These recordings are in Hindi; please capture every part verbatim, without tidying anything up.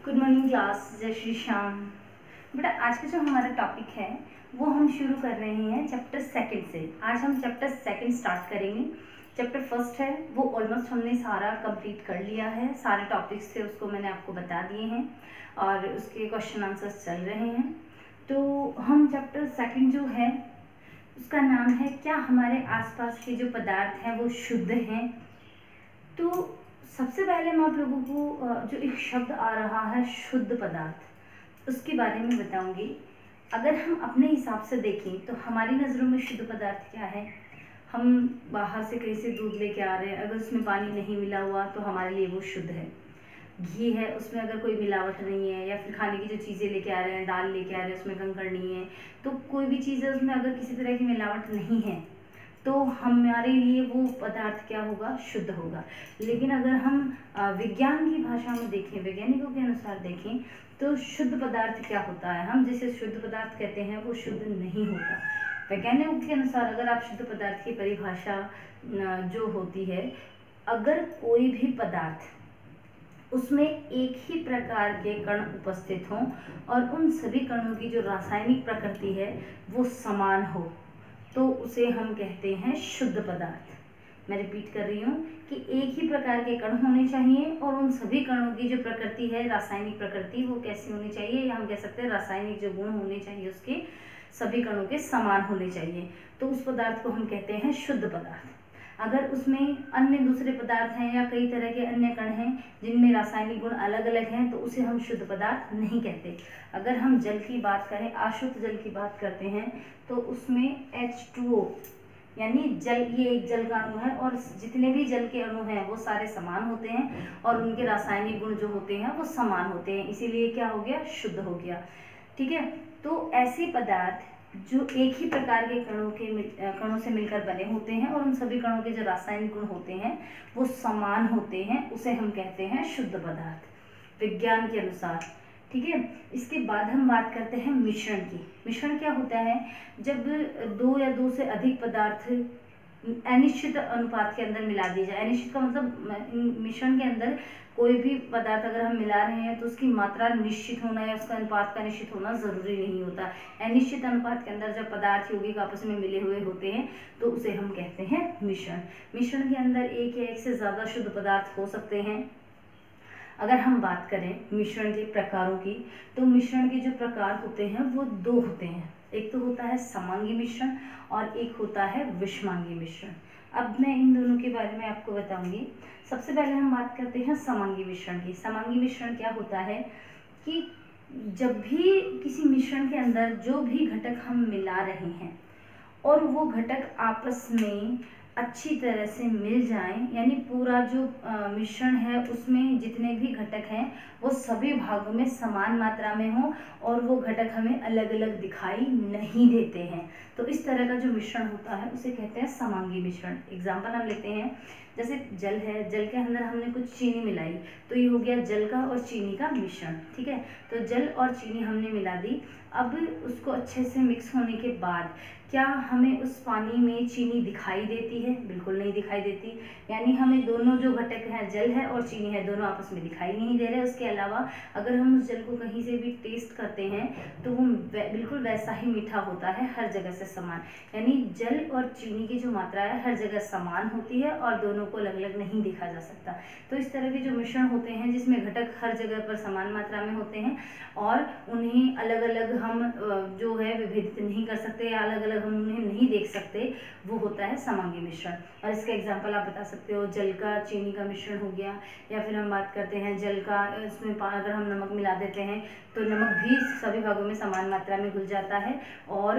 गुड मॉर्निंग क्लास, जय श्री श्याम। बेटा आज का जो हमारा टॉपिक है वो हम शुरू कर रहे हैं चैप्टर सेकंड से। आज हम चैप्टर सेकंड स्टार्ट करेंगे। चैप्टर फर्स्ट है वो ऑलमोस्ट हमने सारा कंप्लीट कर लिया है, सारे टॉपिक्स थे उसको मैंने आपको बता दिए हैं और उसके क्वेश्चन आंसर्स चल रहे हैं। तो हम चैप्टर सेकंड जो है उसका नाम है क्या हमारे आसपास के जो पदार्थ हैं वो शुद्ध हैं। तो सबसे पहले मैं आप लोगों को जो एक शब्द आ रहा है शुद्ध पदार्थ, उसके बारे में बताऊंगी। अगर हम अपने हिसाब से देखें तो हमारी नज़रों में शुद्ध पदार्थ क्या है। हम बाहर से कहीं से दूध लेके आ रहे हैं, अगर उसमें पानी नहीं मिला हुआ तो हमारे लिए वो शुद्ध है। घी है, उसमें अगर कोई मिलावट नहीं है, या फिर खाने की जो चीज़ें लेके आ रहे हैं, दाल लेके आ रहे हैं उसमें कंकड़ नहीं है, तो कोई भी चीज़ है उसमें अगर किसी तरह की मिलावट नहीं है तो हमारे लिए वो पदार्थ क्या होगा, शुद्ध होगा। लेकिन अगर हम विज्ञान की भाषा में देखें, वैज्ञानिकों के अनुसार देखें तो शुद्ध पदार्थ क्या होता है, हम जिसे शुद्ध पदार्थ कहते हैं वो शुद्ध नहीं होता। वैज्ञानिकों के अनुसार अगर आप शुद्ध पदार्थ की परिभाषा जो होती है, अगर कोई भी पदार्थ उसमें एक ही प्रकार के कण उपस्थित हों और उन सभी कणों की जो रासायनिक प्रकृति है वो समान हो तो उसे हम कहते हैं शुद्ध पदार्थ। मैं रिपीट कर रही हूँ कि एक ही प्रकार के कण होने चाहिए और उन सभी कणों की जो प्रकृति है, रासायनिक प्रकृति, वो कैसी होनी चाहिए, या हम कह सकते हैं रासायनिक जो गुण होने चाहिए उसके सभी कणों के समान होने चाहिए, तो उस पदार्थ को हम कहते हैं शुद्ध पदार्थ। अगर उसमें अन्य दूसरे पदार्थ हैं या कई तरह के अन्य कण हैं जिनमें रासायनिक गुण अलग अलग हैं तो उसे हम शुद्ध पदार्थ नहीं कहते। अगर हम जल की बात करें, आशुद्ध जल की बात करते हैं, तो उसमें एच टू ओ यानी जल, ये एक जल का अणु है और जितने भी जल के अणु हैं वो सारे समान होते हैं और उनके रासायनिक गुण जो होते हैं वो समान होते हैं, इसीलिए क्या हो गया, शुद्ध हो गया। ठीक है, तो ऐसे पदार्थ जो एक ही प्रकार के कणों के कणों से मिलकर बने होते हैं और उन सभी कणों के जो रासायनिक गुण होते हैं वो समान होते हैं, उसे हम कहते हैं शुद्ध पदार्थ विज्ञान के अनुसार। ठीक है, इसके बाद हम बात करते हैं मिश्रण की। मिश्रण क्या होता है, जब दो या दो से अधिक पदार्थ अनिश्चित अनुपात के अंदर मिला दिए जाए। अनिश्चित का मतलब मिश्रण के अंदर कोई भी पदार्थ अगर हम मिला रहे हैं तो उसकी मात्रा निश्चित होना या उसका अनुपात का निश्चित होना जरूरी नहीं होता। अनिश्चित अनुपात के अंदर जब पदार्थ यौगिक आपस में मिले हुए होते हैं तो उसे हम कहते हैं मिश्रण। मिश्रण के अंदर एक या एक से ज्यादा शुद्ध पदार्थ हो सकते हैं। अगर हम बात करें मिश्रण के प्रकारों की, तो मिश्रण के जो प्रकार होते हैं वो दो होते हैं। एक तो होता है समांगी मिश्रण और एक होता है विषमांगी मिश्रण। अब मैं इन दोनों के बारे में आपको बताऊंगी। सबसे पहले हम बात करते हैं समांगी मिश्रण की। समांगी मिश्रण क्या होता है कि जब भी किसी मिश्रण के अंदर जो भी घटक हम मिला रहे हैं और वो घटक आपस में अच्छी तरह से मिल जाएं, यानी पूरा जो मिश्रण है उसमें जितने भी घटक हैं वो सभी भागों में समान मात्रा में हो और वो घटक हमें अलग अलग दिखाई नहीं देते हैं, तो इस तरह का जो मिश्रण होता है उसे कहते हैं समांगी मिश्रण। एग्जाम्पल हम लेते हैं, जैसे जल है, जल के अंदर हमने कुछ चीनी मिलाई तो ये हो गया जल का और चीनी का मिश्रण। ठीक है, तो जल और चीनी हमने मिला दी। अब उसको अच्छे से मिक्स होने के बाद क्या हमें उस पानी में चीनी दिखाई देती है? बिल्कुल नहीं दिखाई देती, यानी हमें दोनों जो घटक हैं, जल है और चीनी है, दोनों आपस में दिखाई नहीं दे रहे। उसके अलावा अगर हम उस जल को कहीं से भी टेस्ट करते हैं तो वो बिल्कुल वैसा ही मीठा होता है, हर जगह से समान, यानी जल और चीनी की जो मात्रा है हर जगह समान होती है और दोनों को अलग अलग नहीं देखा जा सकता। तो इस तरह के जो मिश्रण होते हैं जिसमें घटक हर जगह पर समान मात्रा में होते हैं और उन्हें अलग अलग हम जो है विभेदित नहीं कर सकते या अलग अलग हम उन्हें नहीं देख सकते, वो होता है समांगी मिश्रण। और इसका एग्जांपल आप बता सकते हो, जल का चीनी का मिश्रण हो गया, या फिर हम बात करते हैं जल का, इसमें अगर हम नमक मिला देते हैं तो नमक भी सभी भागों में समान मात्रा में घुल जाता है और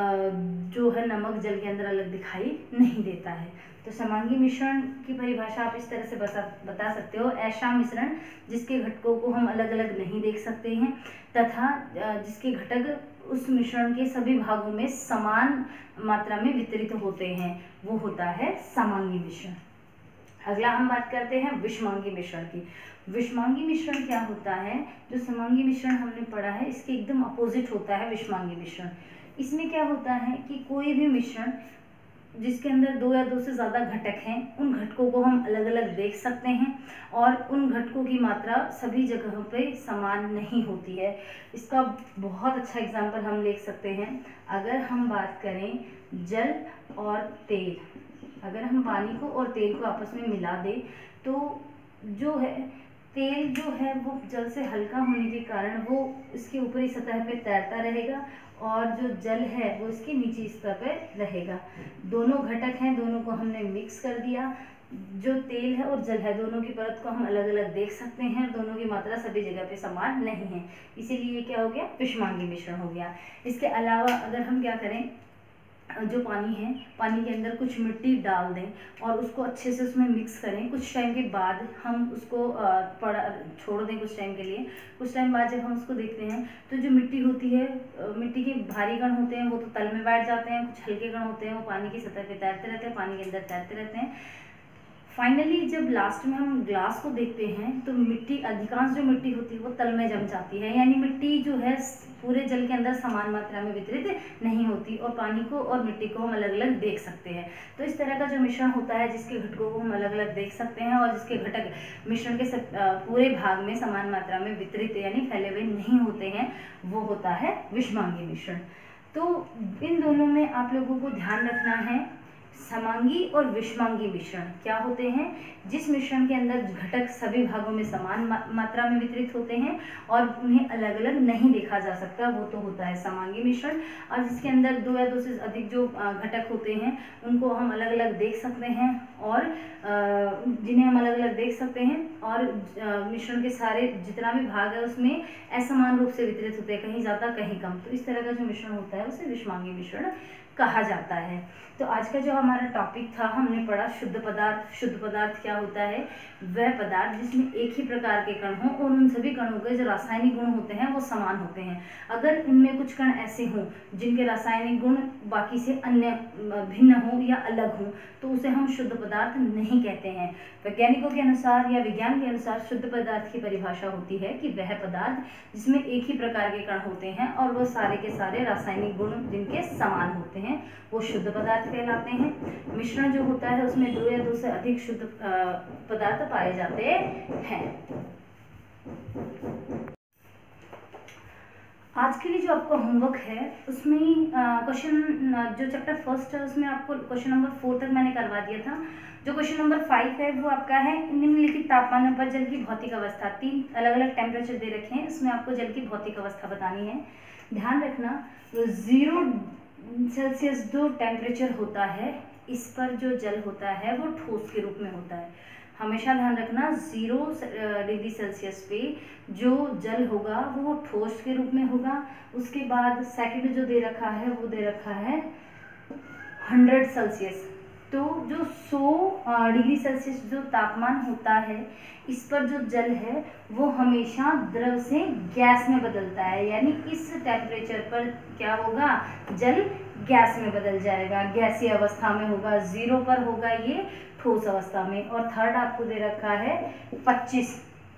जो है नमक जल के अंदर अलग दिखाई नहीं देता है। तो समांगी मिश्रण की परिभाषा आप इस तरह से बता बता सकते हो, ऐसा मिश्रण जिसके घटकों को हम अलग अलग नहीं देख सकते हैं तथा जिसके घटक उस मिश्रण के सभी भागों में समान मात्रा में वितरित होते हैं, वो होता है समांगी मिश्रण। अगला हम बात करते हैं विषमांगी मिश्रण की। विषमांगी मिश्रण क्या होता है, जो समांगी मिश्रण हमने पढ़ा है इसके एकदम अपोजिट होता है विषमांगी मिश्रण। इसमें क्या होता है कि कोई भी मिश्रण जिसके अंदर दो या दो से ज़्यादा घटक हैं, उन घटकों को हम अलग अलग देख सकते हैं और उन घटकों की मात्रा सभी जगहों पे समान नहीं होती है। इसका बहुत अच्छा एग्जाम्पल हम ले सकते हैं। अगर हम बात करें जल और तेल, अगर हम पानी को और तेल को आपस में मिला दें तो जो है तेल जो है वो जल से हल्का होने के कारण वो इसके ऊपरी सतह पे तैरता रहेगा और जो जल है वो इसके निचली सतह पे रहेगा। दोनों घटक हैं, दोनों को हमने मिक्स कर दिया। जो तेल है और जल है दोनों की परत को हम अलग अलग देख सकते हैं, दोनों की मात्रा सभी जगह पे समान नहीं है, इसीलिए ये क्या हो गया, विषमांगी मिश्रण हो गया। इसके अलावा अगर हम क्या करें, जो पानी है, पानी के अंदर कुछ मिट्टी डाल दें और उसको अच्छे से उसमें मिक्स करें। कुछ टाइम के बाद हम उसको पड़ा छोड़ दें कुछ टाइम के लिए। कुछ टाइम बाद जब हम उसको देखते हैं तो जो मिट्टी होती है, मिट्टी के भारी कण होते हैं वो तो तल में बैठ जाते हैं, कुछ हल्के कण होते हैं वो पानी की सतह पे तैरते रहते हैं, पानी के अंदर तैरते रहते हैं। फाइनली जब लास्ट में हम ग्लास को देखते हैं तो मिट्टी, अधिकांश जो मिट्टी होती है वो तल में जम जाती है, यानी मिट्टी जो है पूरे जल के अंदर समान मात्रा में वितरित नहीं होती और पानी को और मिट्टी को हम अलग अलग देख सकते हैं। तो इस तरह का जो मिश्रण होता है जिसके घटकों को हम अलग अलग देख सकते हैं और जिसके घटक मिश्रण के सब पूरे भाग में समान मात्रा में वितरित यानी फैले हुए नहीं होते हैं, वो होता है विषमांगी मिश्रण। तो इन दोनों में आप लोगों को ध्यान रखना है, समांगी और विषमांगी मिश्रण क्या होते हैं। जिस मिश्रण के अंदर घटक सभी भागों में समान मात्रा में वितरित होते हैं और उन्हें अलग अलग नहीं देखा जा सकता, वो तो होता है समांगी मिश्रण। और जिसके अंदर दो या दो से अधिक जो घटक होते हैं उनको हम अलग अलग देख सकते हैं और जिन्हें हम अलग अलग देख सकते हैं और मिश्रण के सारे जितना भी भाग है उसमें असमान रूप से वितरित होते हैं, कहीं ज़्यादा कहीं कम। तो इस तरह का जो मिश्रण होता है उसे विषमांगी मिश्रण कहा जाता है। तो आज का जो हमारा टॉपिक था, हमने पढ़ा शुद्ध पदार्थ। शुद्ध पदार्थ क्या होता है, वह पदार्थ जिसमें एक ही प्रकार के कण हों और उन सभी कणों के जो रासायनिक गुण होते हैं वो समान होते हैं। अगर इनमें कुछ कण ऐसे हों जिनके रासायनिक गुण बाकी से अन्य भिन्न हों या अलग हों तो उसे हम शुद्ध पदार्थ नहीं कहते हैं। वैज्ञानिकों के अनुसार या विज्ञान के अनुसार शुद्ध पदार्थ की परिभाषा होती है कि वह पदार्थ जिसमें एक ही प्रकार के कण होते हैं और वो सारे के सारे रासायनिक गुण जिनके समान होते हैं वो शुद्ध पदार्थ कहलाते हैं। मिश्रण जो होता है उसमें दो या दो से अधिक शुद्ध पदार्थ पाए जाते हैं। आज के लिए जो आपका होमवर्क है उसमें क्वेश्चन जो चैप्टर फर्स्ट है उसमें आपको क्वेश्चन नंबर फोर तक मैंने करवा दिया था। जो क्वेश्चन नंबर फाइव है वो आपका है निम्नलिखित तापमानों पर जल की भौतिक अवस्था। तीन अलग अलग टेम्परेचर दे रखे हैं, इसमें आपको जल की भौतिक अवस्था बतानी है। ध्यान रखना, जीरो सेल्सियस जो टेम्परेचर होता है इस पर जो जल होता है वो ठोस के रूप में होता है। हमेशा ध्यान रखना, जीरो डिग्री सेल्सियस पे जो जल होगा वो ठोस के रूप में होगा। उसके बाद सेकंड जो दे रखा है वो दे रखा है हंड्रेड सेल्सियस। तो जो सौ डिग्री सेल्सियस जो तापमान होता है इस पर जो जल है वो हमेशा द्रव से गैस में बदलता है, यानी इस टेम्परेचर पर क्या होगा, जल गैस में बदल जाएगा, गैसीय अवस्था में होगा। जीरो पर होगा ये ठोस अवस्था में। और थर्ड आपको दे रखा है पच्चीस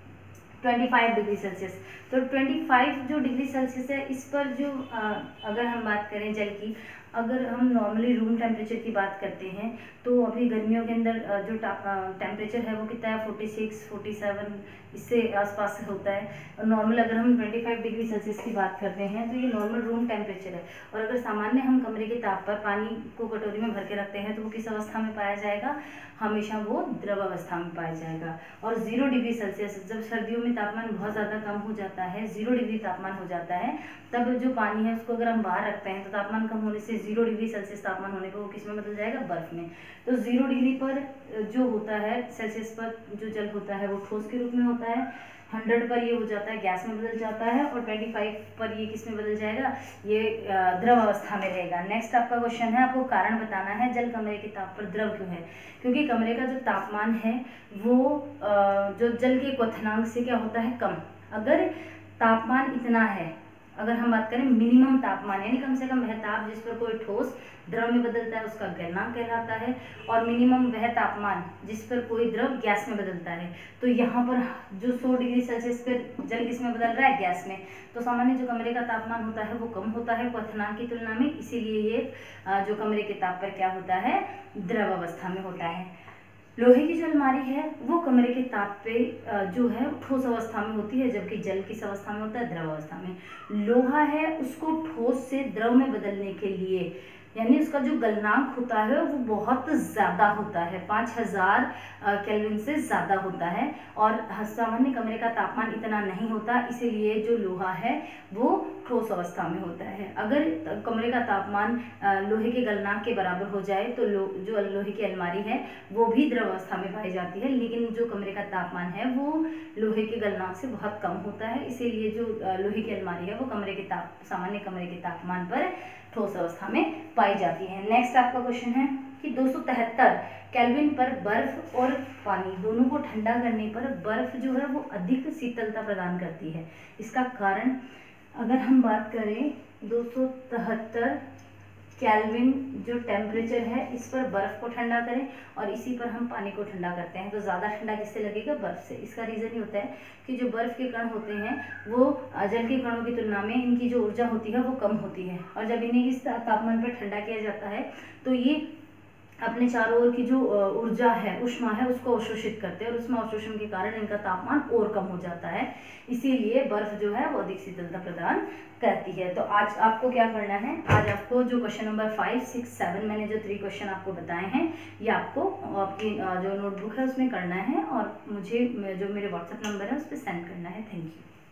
पच्चीस डिग्री सेल्सियस। तो पच्चीस जो डिग्री सेल्सियस है इस पर जो आ, अगर हम बात करें जल की, अगर हम नॉर्मली रूम टेम्परेचर की बात करते हैं तो अभी गर्मियों के अंदर जो टेम्परेचर है वो कितना है, छियालीस, सैंतालीस इससे आसपास से होता है। और नॉर्मल अगर हम पच्चीस डिग्री सेल्सियस की बात करते हैं तो ये नॉर्मल रूम टेम्परेचर है। और अगर सामान्य हम कमरे के ताप पर पानी को कटोरी में भर के रखते हैं तो वो किस अवस्था में पाया जाएगा, हमेशा वो द्रव अवस्था में पाया जाएगा। और जीरो डिग्री सेल्सियस, जब सर्दियों में तापमान बहुत ज़्यादा कम हो जाता है, जीरो डिग्री तापमान हो जाता है, तब जो पानी है उसको अगर हम बाहर रखते हैं तो तापमान कम होने से जीरो डिग्री सेल्सियस तापमान होने पर वो किस में बदल जाएगा, बर्फ में। तो जीरो डिग्री पर जो होता है सेल्सियस पर जो जल होता है वो ठोस के रूप में होता है, हंड्रेड पर ये हो जाता है गैस में बदल जाता है और पच्चीस पर ये किस में बदल जाएगा, ये द्रव अवस्था में रहेगा। नेक्स्ट आपका क्वेश्चन है, आपको कारण बताना है जल कमरे के ताप पर द्रव क्यों है। क्योंकि कमरे का जो तापमान है वो जो जल के क्वथनांक से क्या होता है, कम। अगर तापमान इतना है अगर हम बात करें मिनिमम तापमान यानी कम से कम वह ताप जिस पर कोई ठोस द्रव में बदलता है उसका गलनांक कहलाता है, और मिनिमम वह तापमान जिस पर कोई द्रव गैस में बदलता है। तो यहाँ पर जो सौ डिग्री सेल्सियस पर जल किस में बदल रहा है, गैस में। तो सामान्य जो कमरे का तापमान होता है वो कम होता है क्वथनांक की तुलना में, इसीलिए ये जो कमरे के ताप पर क्या होता है, द्रव अवस्था में होता है। लोहे की जो अलमारी है वो कमरे के ताप पे जो है ठोस अवस्था में होती है, जबकि जल किस अवस्था में होता है, द्रव अवस्था में। लोहा है उसको ठोस से द्रव में बदलने के लिए यानी उसका जो गलनांक होता है वो बहुत ज़्यादा होता है, पाँच हजार केल्विन से ज़्यादा होता है, और सामान्य कमरे का तापमान इतना नहीं होता, इसीलिए जो लोहा है वो ठोस अवस्था में होता है। अगर कमरे का तापमान लोहे के गलनांक के बराबर हो जाए तो लो जो लोहे की अलमारी है वो भी द्रव अवस्था में पाई जाती है, लेकिन जो कमरे का तापमान है वो लोहे के गलनांक से बहुत कम होता है, इसीलिए जो लोहे की अलमारी है वो कमरे के ताप सामान्य कमरे के तापमान पर ठोस अवस्था में पाई जाती है। नेक्स्ट आपका क्वेश्चन है कि दो सौ तिहत्तर केल्विन पर बर्फ और पानी दोनों को ठंडा करने पर बर्फ जो है वो अधिक शीतलता प्रदान करती है। इसका कारण अगर हम बात करें दो सौ तिहत्तर केल्विन जो टेम्परेचर है इस पर बर्फ को ठंडा करें और इसी पर हम पानी को ठंडा करते हैं, तो ज़्यादा ठंडा किससे लगेगा, बर्फ से। इसका रीज़न ये होता है कि जो बर्फ के कण होते हैं वो जल के कणों की तुलना में इनकी जो ऊर्जा होती है वो कम होती है, और जब इन्हें इस तापमान पर ठंडा किया जाता है तो ये अपने चारों ओर की जो ऊर्जा है, उष्मा है, उसको अवशोषित करते हैं, और उष्मा अवशोषण के कारण इनका तापमान और कम हो जाता है, इसीलिए बर्फ जो है वो अधिक शीतलता प्रदान करती है। तो आज आपको क्या करना है, आज आपको जो question number five six seven मैंने जो थ्री क्वेश्चन आपको बताए हैं ये आपको आपकी जो नोटबुक है उसमें करना है, और मुझे जो मेरे व्हाट्सएप नंबर है उस पर सेंड करना है। Thank you.